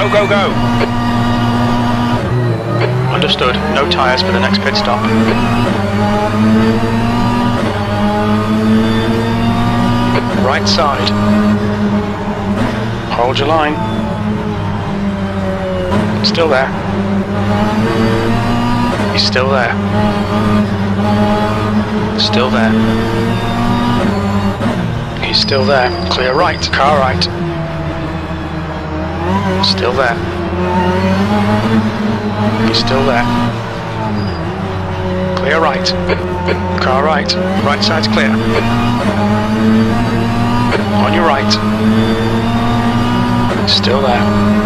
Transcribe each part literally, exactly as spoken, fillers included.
Go, go, go! Understood. No tyres for the next pit stop. Right side. Hold your line. Still there. He's still there. Still there. He's still there. Clear right. Car right. Still there. He's still there. Clear right. Car right. Right side's clear. On your right. Still there.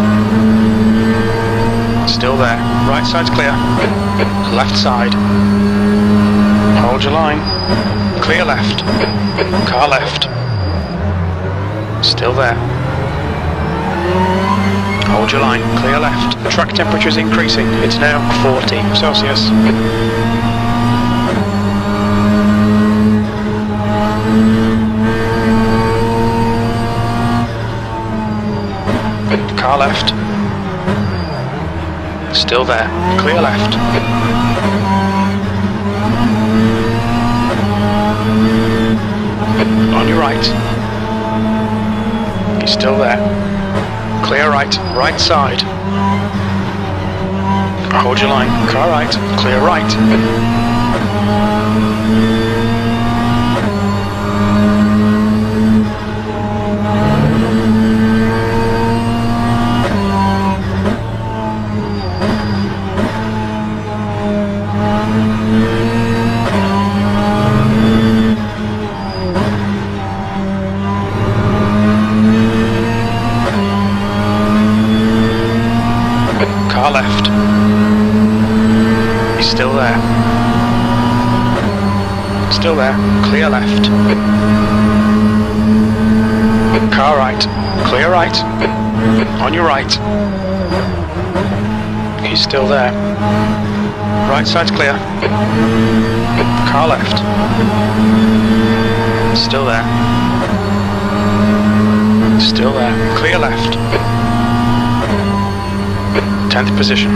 Still there. Right side's clear. Left side. Hold your line. Clear left. Car left. Still there. Hold your line. Clear left. The track temperature is increasing. It's now forty Celsius. Car left. Still there. Clear left. On your right. He's still there. Clear right. Right side. Hold your line. Car right. Clear right. Car left. He's still there. Still there. Clear left. Car right. Clear right. On your right. He's still there. Right side's clear. Car left. Still there. Still there. Clear left. tenth position.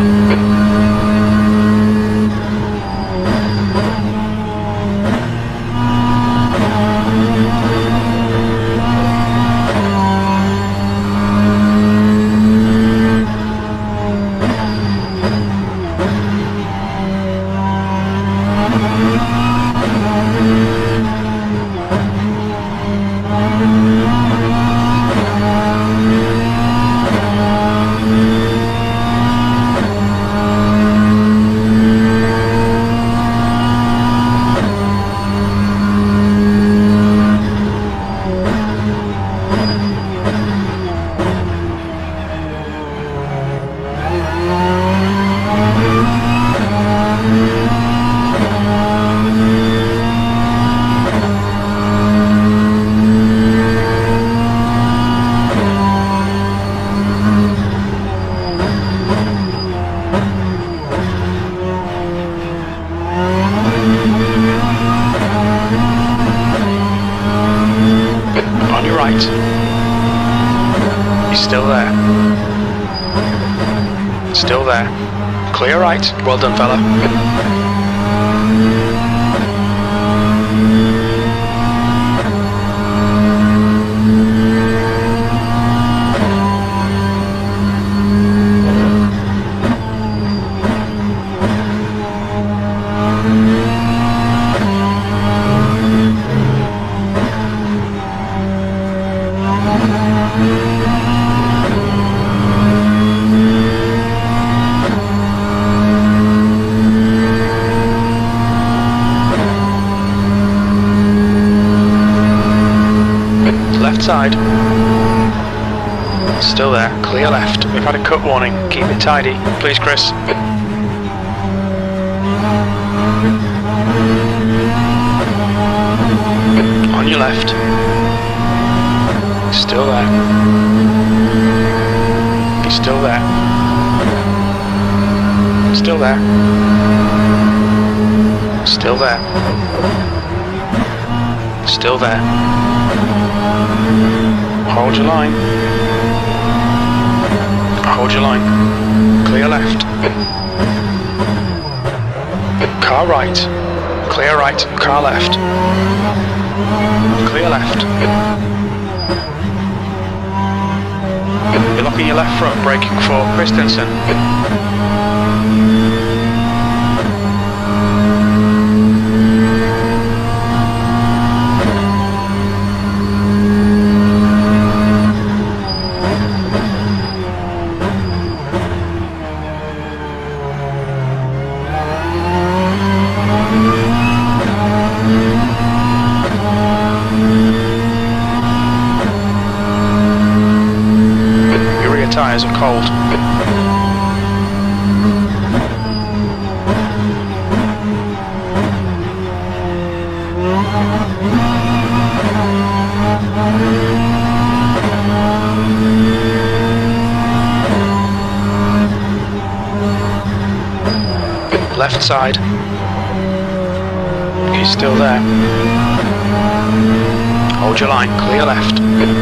He's still there. Still there. Clear right. Well done, fella. Side. Still there. Clear left. We've had a cut warning. Keep it tidy. Please, Chris. On your left. Still there. He's still there. Still there. Still there. Still there. Hold your line. Hold your line. Clear left. Car right. Clear right. Car left. Clear left. You're locking your left front, braking for Christensen. Tyres are cold. Left side. He's still there. Hold your line, clear left.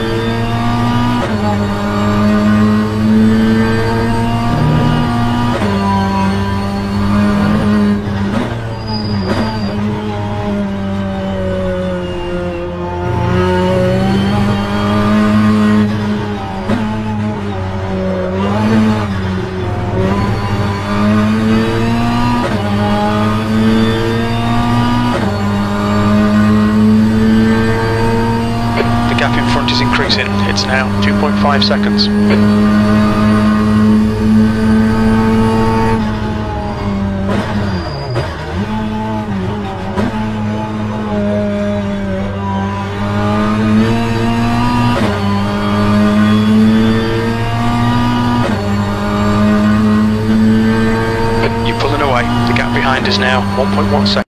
Is increasing. It's now two point five seconds. You're pulling away. The gap behind is now one point one seconds.